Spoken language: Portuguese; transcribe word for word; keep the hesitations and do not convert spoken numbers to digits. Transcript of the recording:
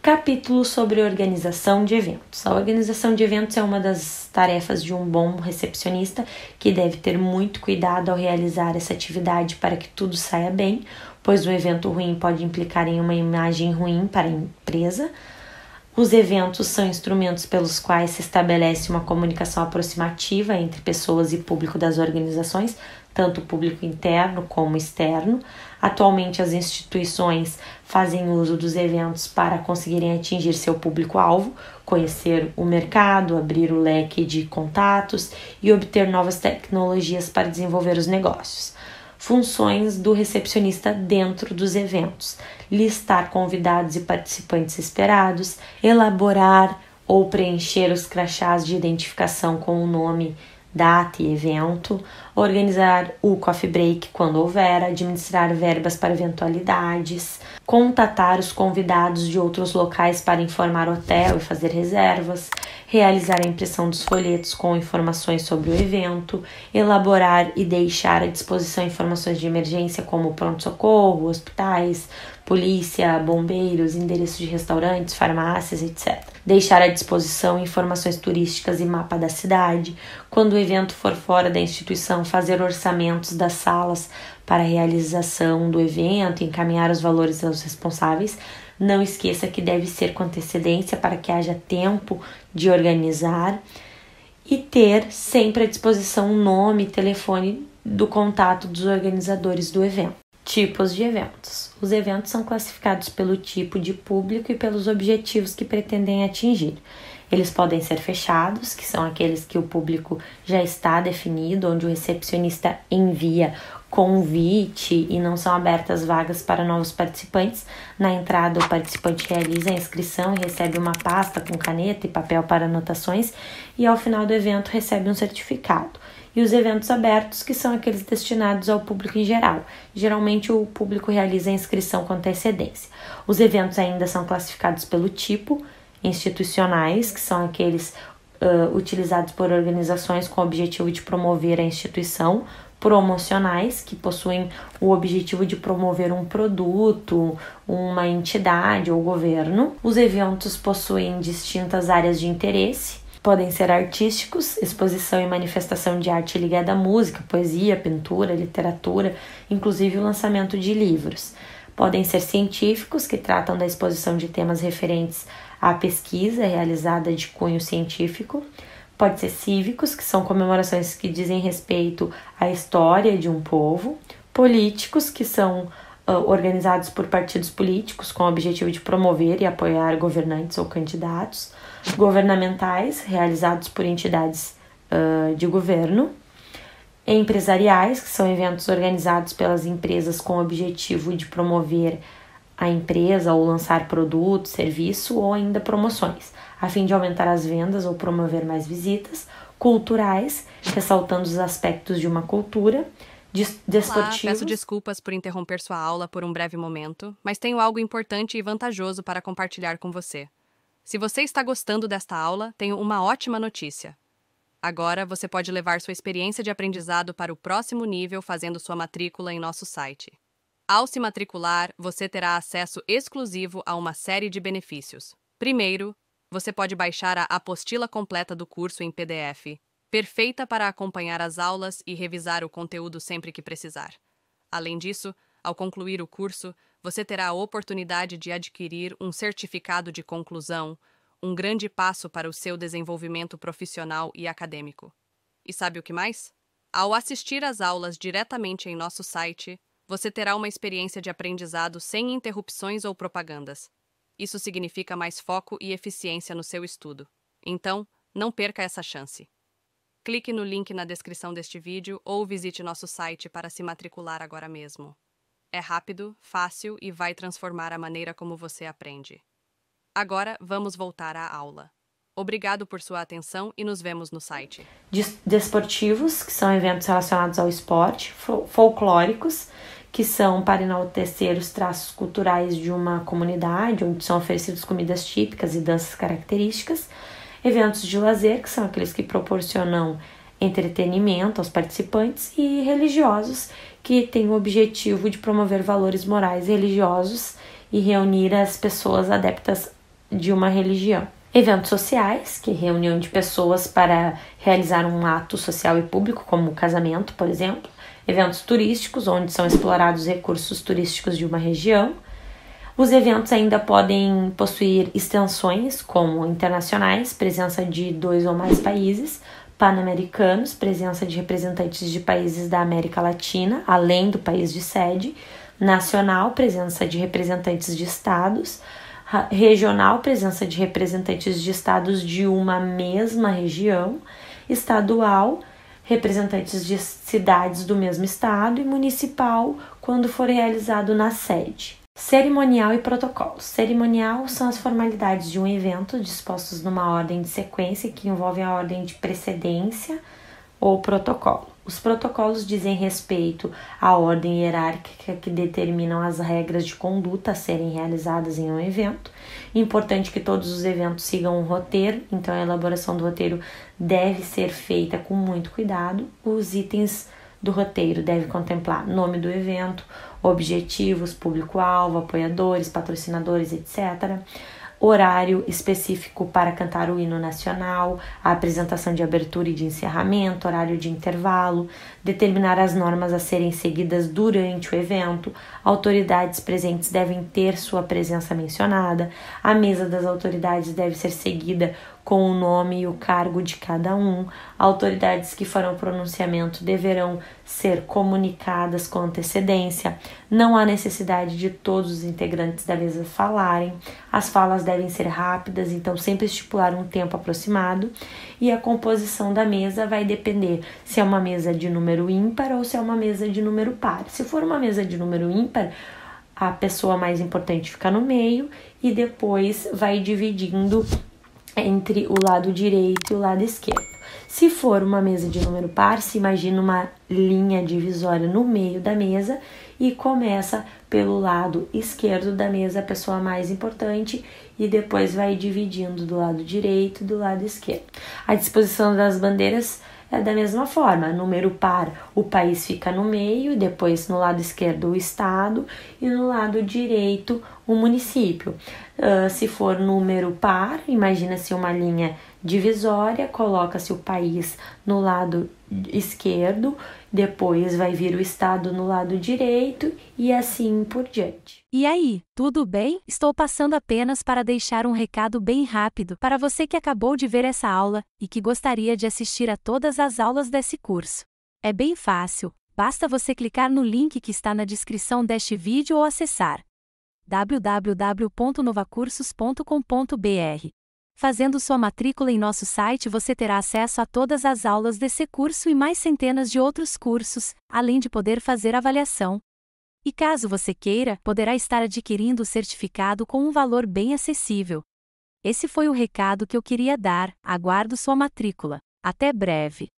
Capítulo sobre organização de eventos. A organização de eventos é uma das tarefas de um bom recepcionista que deve ter muito cuidado ao realizar essa atividade para que tudo saia bem, pois um evento ruim pode implicar em uma imagem ruim para a empresa. Os eventos são instrumentos pelos quais se estabelece uma comunicação aproximativa entre pessoas e público das organizações, tanto público interno como externo. Atualmente, as instituições fazem uso dos eventos para conseguirem atingir seu público-alvo, conhecer o mercado, abrir o leque de contatos e obter novas tecnologias para desenvolver os negócios. Funções do recepcionista dentro dos eventos: listar convidados e participantes esperados, elaborar ou preencher os crachás de identificação com o nome, data e evento, organizar o coffee break quando houver, administrar verbas para eventualidades, contatar os convidados de outros locais para informar o hotel e fazer reservas, realizar a impressão dos folhetos com informações sobre o evento, elaborar e deixar à disposição informações de emergência como pronto-socorro, hospitais, polícia, bombeiros, endereços de restaurantes, farmácias, etcétera. Deixar à disposição informações turísticas e mapa da cidade. Quando o evento for fora da instituição, fazer orçamentos das salas para a realização do evento, encaminhar os valores aos responsáveis. Não esqueça que deve ser com antecedência para que haja tempo de organizar e ter sempre à disposição o nome e telefone do contato dos organizadores do evento. Tipos de eventos. Os eventos são classificados pelo tipo de público e pelos objetivos que pretendem atingir. Eles podem ser fechados, que são aqueles que o público já está definido, onde o recepcionista envia convite e não são abertas vagas para novos participantes. Na entrada, o participante realiza a inscrição e recebe uma pasta com caneta e papel para anotações e ao final do evento recebe um certificado. E os eventos abertos, que são aqueles destinados ao público em geral. Geralmente, o público realiza a inscrição com antecedência. Os eventos ainda são classificados pelo tipo: institucionais, que são aqueles uh, utilizados por organizações com o objetivo de promover a instituição; promocionais, que possuem o objetivo de promover um produto, uma entidade ou governo. Os eventos possuem distintas áreas de interesse. Podem ser artísticos, exposição e manifestação de arte ligada à música, poesia, pintura, literatura, inclusive o lançamento de livros. Podem ser científicos, que tratam da exposição de temas referentes à pesquisa realizada de cunho científico. Pode ser cívicos, que são comemorações que dizem respeito à história de um povo. Políticos, que são uh, organizados por partidos políticos com o objetivo de promover e apoiar governantes ou candidatos. Governamentais, realizados por entidades uh, de governo. Empresariais, que são eventos organizados pelas empresas com o objetivo de promover a empresa ou lançar produto, serviço ou ainda promoções, a fim de aumentar as vendas ou promover mais visitas. Culturais, ressaltando os aspectos de uma cultura. Desportivos. Olá, peço desculpas por interromper sua aula por um breve momento, mas tenho algo importante e vantajoso para compartilhar com você. Se você está gostando desta aula, tenho uma ótima notícia. Agora você pode levar sua experiência de aprendizado para o próximo nível fazendo sua matrícula em nosso site. Ao se matricular, você terá acesso exclusivo a uma série de benefícios. Primeiro, você pode baixar a apostila completa do curso em P D F, perfeita para acompanhar as aulas e revisar o conteúdo sempre que precisar. Além disso, ao concluir o curso, você terá a oportunidade de adquirir um certificado de conclusão, um grande passo para o seu desenvolvimento profissional e acadêmico. E sabe o que mais? Ao assistir às aulas diretamente em nosso site, você terá uma experiência de aprendizado sem interrupções ou propagandas. Isso significa mais foco e eficiência no seu estudo. Então, não perca essa chance. Clique no link na descrição deste vídeo ou visite nosso site para se matricular agora mesmo. É rápido, fácil e vai transformar a maneira como você aprende. Agora, vamos voltar à aula. Obrigado por sua atenção e nos vemos no site. Desportivos, que são eventos relacionados ao esporte. Folclóricos, que são para enaltecer os traços culturais de uma comunidade, onde são oferecidas comidas típicas e danças características. Eventos de lazer, que são aqueles que proporcionam entretenimento aos participantes. E religiosos, que têm o objetivo de promover valores morais e religiosos e reunir as pessoas adeptas de uma religião. Eventos sociais, que é reunião de pessoas para realizar um ato social e público, como o casamento, por exemplo. Eventos turísticos, onde são explorados recursos turísticos de uma região. Os eventos ainda podem possuir extensões, como internacionais, presença de dois ou mais países, pan-americanos, presença de representantes de países da América Latina, além do país de sede, nacional, presença de representantes de estados, regional, presença de representantes de estados de uma mesma região, estadual, representantes de cidades do mesmo estado, e municipal, quando for realizado na sede. Cerimonial e protocolo. Cerimonial são as formalidades de um evento dispostos numa ordem de sequência que envolvem a ordem de precedência ou protocolo. Os protocolos dizem respeito à ordem hierárquica que determinam as regras de conduta a serem realizadas em um evento. Importante que todos os eventos sigam um roteiro, então a elaboração do roteiro deve ser feita com muito cuidado. Os itens do roteiro devem contemplar nome do evento, objetivos, público-alvo, apoiadores, patrocinadores, etcétera. Horário específico para cantar o hino nacional, a apresentação de abertura e de encerramento, horário de intervalo, determinar as normas a serem seguidas durante o evento, autoridades presentes devem ter sua presença mencionada, a mesa das autoridades deve ser seguida com o nome e o cargo de cada um, autoridades que farão pronunciamento deverão ser comunicadas com antecedência, não há necessidade de todos os integrantes da mesa falarem, as falas devem ser rápidas, então sempre estipular um tempo aproximado, e a composição da mesa vai depender se é uma mesa de número ímpar ou se é uma mesa de número par. Se for uma mesa de número ímpar, a pessoa mais importante fica no meio e depois vai dividindo entre o lado direito e o lado esquerdo. Se for uma mesa de número par, se imagina uma linha divisória no meio da mesa e começa pelo lado esquerdo da mesa, a pessoa mais importante, e depois vai dividindo do lado direito e do lado esquerdo. A disposição das bandeiras é da mesma forma. Número par, o país fica no meio, depois no lado esquerdo o estado e no lado direito o município. Uh, se for número par, imagina-se uma linha divisória, coloca-se o país no lado esquerdo, depois vai vir o estado no lado direito e assim por diante. E aí, tudo bem? Estou passando apenas para deixar um recado bem rápido para você que acabou de ver essa aula e que gostaria de assistir a todas as aulas desse curso. É bem fácil, basta você clicar no link que está na descrição deste vídeo ou acessar w w w ponto novacursos ponto com ponto b r. Fazendo sua matrícula em nosso site, você terá acesso a todas as aulas desse curso e mais centenas de outros cursos, além de poder fazer avaliação. E caso você queira, poderá estar adquirindo o certificado com um valor bem acessível. Esse foi o recado que eu queria dar, aguardo sua matrícula. Até breve!